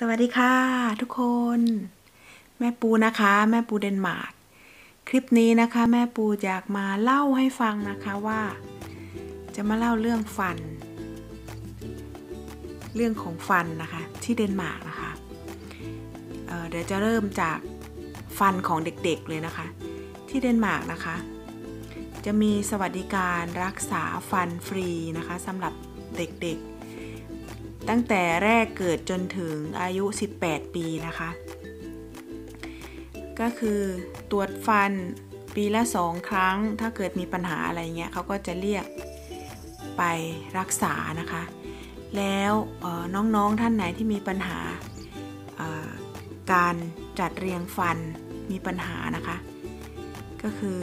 สวัสดีค่ะทุกคนแม่ปูนะคะแม่ปูเดนมาร์กคลิปนี้นะคะแม่ปูอยากมาเล่าให้ฟังนะคะว่าจะมาเล่าเรื่องฟันเรื่องของฟันนะคะที่เดนมาร์กนะคะเดี๋ยวจะเริ่มจากฟันของเด็กๆเลยนะคะที่เดนมาร์กนะคะจะมีสวัสดิการรักษาฟันฟรีนะคะสำหรับเด็กๆตั้งแต่แรกเกิดจนถึงอายุ18ปีนะคะก็คือตรวจฟันปีละ2 ครั้งถ้าเกิดมีปัญหาอะไรเงี้ยเขาก็จะเรียกไปรักษานะคะแล้วน้องๆท่านไหนที่มีปัญหาการจัดเรียงฟันมีปัญหานะคะก็คือ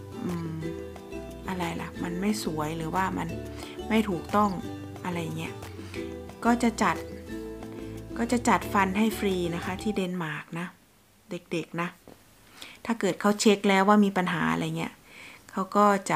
อะไรล่ะมันไม่สวยหรือว่ามันไม่ถูกต้องอะไรเงี้ยก็จะจัดฟันให้ฟรีนะคะที่เดนมาร์กนะเด็กๆนะถ้าเกิดเขาเช็คแล้วว่ามีปัญหาอะไรเงี้ยเขาก็จะ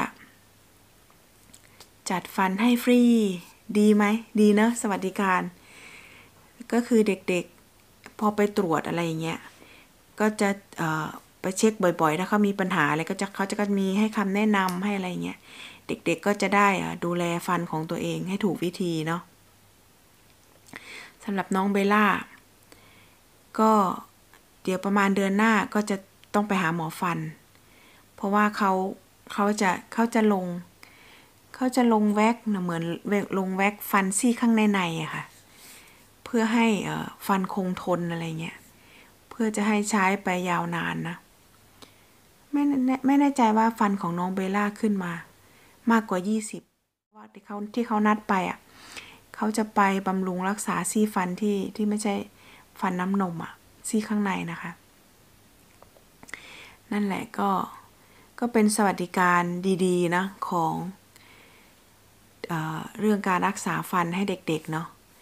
จัดฟันให้ฟรีดีไหมดีนะสวัสดิการก็คือเด็กๆพอไปตรวจอะไรเงี้ยก็จะไปเช็คบ่อยๆถ้าเขามีปัญหาอะไรเขาจะมีให้คำแนะนำให้อะไรเงี้ยเด็กๆก็จะได้ดูแลฟันของตัวเองให้ถูกวิธีเนาะสำหรับน้องเบลล่าก็เดี๋ยวประมาณเดือนหน้าก็จะต้องไปหาหมอฟันเพราะว่าเขาจะลงแว็กนะเหมือนลงแว็กฟันซี่ข้างในอะค่ะเพื่อให้ฟันคงทนอะไรเงี้ยเพื่อจะให้ใช้ไปยาวนานนะไม่แน่ใจว่าฟันของน้องเบลล่าขึ้นมามากกว่า20ว่าที่เขานัดไปอ่ะเขาจะไปบำรุงรักษาซี่ฟันที่ไม่ใช่ฟันน้ำนมอ่ะซี่ข้างในนะคะนั่นแหละก็เป็นสวัสดิการดีๆนะของเรื่องการรักษาฟันให้เด็กๆเนาะ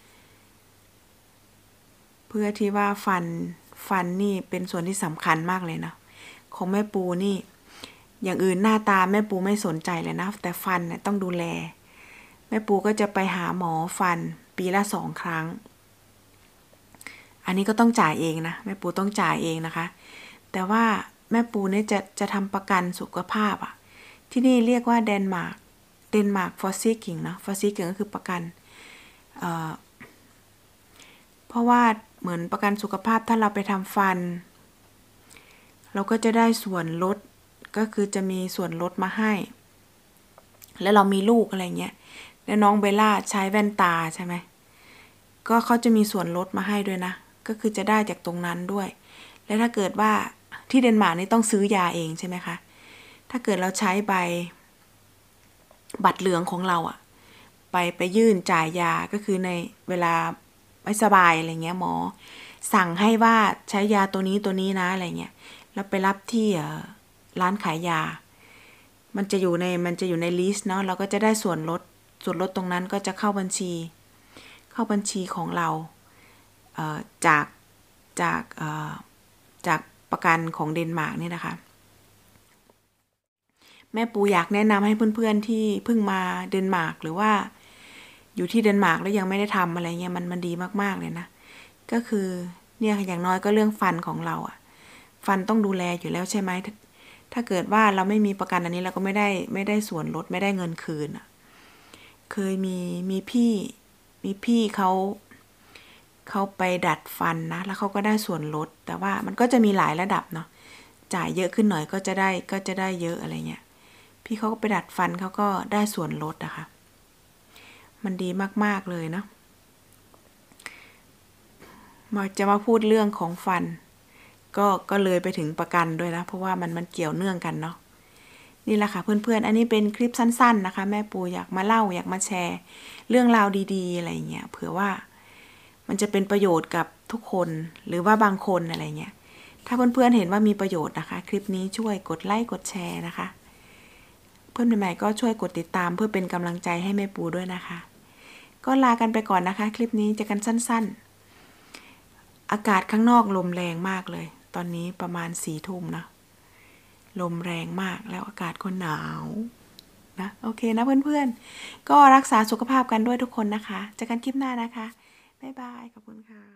เพื่อที่ว่าฟันนี่เป็นส่วนที่สำคัญมากเลยนะของแม่ปูนี่อย่างอื่นหน้าตาแม่ปูไม่สนใจเลยนะแต่ฟันเนี่ยต้องดูแลแม่ปูก็จะไปหาหมอฟันปีละ2 ครั้งอันนี้ก็ต้องจ่ายเองนะแม่ปูต้องจ่ายเองนะคะแต่ว่าแม่ปูเนี่ยจะทำประกันสุขภาพอ่ะที่นี่เรียกว่าเดนมาร์กฟอร์ซิกิงนะฟอร์ซิกิงก็คือประกันเพราะว่าเหมือนประกันสุขภาพถ้าเราไปทำฟันเราก็จะได้ส่วนลดก็คือจะมีส่วนลดมาให้แล้วเรามีลูกอะไรเงี้ยแล้วน้องเบลล่าใช้แว่นตาใช่ไหมก็เขาจะมีส่วนลดมาให้ด้วยนะก็คือจะได้จากตรงนั้นด้วยแล้วถ้าเกิดว่าที่เดนมาร์กนี่ต้องซื้อยาเองใช่ไหมคะถ้าเกิดเราใช้บัตรเหลืองของเราอะไปยื่นจ่ายยาก็คือในเวลาไม่สบายอะไรเงี้ยหมอสั่งให้ว่าใช้ยาตัวนี้นะอะไรเงี้ยแล้วไปรับที่ร้านขายยามันจะอยู่ในลิสต์เนาะเราก็จะได้ส่วนลดตรงนั้นก็จะเข้าบัญชีของเราจากประกันของเดนมาร์กนี่นะคะแม่ปูอยากแนะนำให้เพื่อนๆที่เพิ่งมาเดนมาร์กหรือว่าอยู่ที่เดนมาร์กแล้วยังไม่ได้ทำอะไรเงี้ยมันดีมากๆเลยนะก็คือเนี่ยอย่างน้อยก็เรื่องฟันของเราอะฟันต้องดูแลอยู่แล้วใช่ไหมถ้าเกิดว่าเราไม่มีประกันอันนี้เราก็ไม่ได้ส่วนลดไม่ได้เงินคืนอะเคยมีพี่เขาไปดัดฟันนะแล้วเขาก็ได้ส่วนลดแต่ว่ามันก็จะมีหลายระดับเนาะจ่ายเยอะขึ้นหน่อยก็จะได้เยอะอะไรเงี้ยพี่เขาก็ไปดัดฟันเขาก็ได้ส่วนลดนะคะมันดีมากๆเลยเนาะจะมาพูดเรื่องของฟันก็เลยไปถึงประกันด้วยนะเพราะว่ามันเกี่ยวเนื่องกันเนาะนี่แหละค่ะเพื่อนๆอันนี้เป็นคลิปสั้นๆนะคะแม่ปูอยากมาเล่าอยากมาแชร์เรื่องราวดีๆอะไรเงี้ยเผื่อว่ามันจะเป็นประโยชน์กับทุกคนหรือว่าบางคนอะไรเงี้ยถ้าเพื่อนๆเห็นว่ามีประโยชน์นะคะคลิปนี้ช่วยกดไลค์กดแชร์นะคะเพื่อนใหม่ๆก็ช่วยกดติดตามเพื่อเป็นกำลังใจให้แม่ปูด้วยนะคะก็ลากันไปก่อนนะคะคลิปนี้เจอกันสั้นๆอากาศข้างนอกลมแรงมากเลยตอนนี้ประมาณ4 ทุ่มนะลมแรงมากแล้วอากาศก็หนาวนะโอเคนะเพื่อนๆก็รักษาสุขภาพกันด้วยทุกคนนะคะเจอกันคลิปหน้านะคะบ๊ายบายขอบคุณค่ะ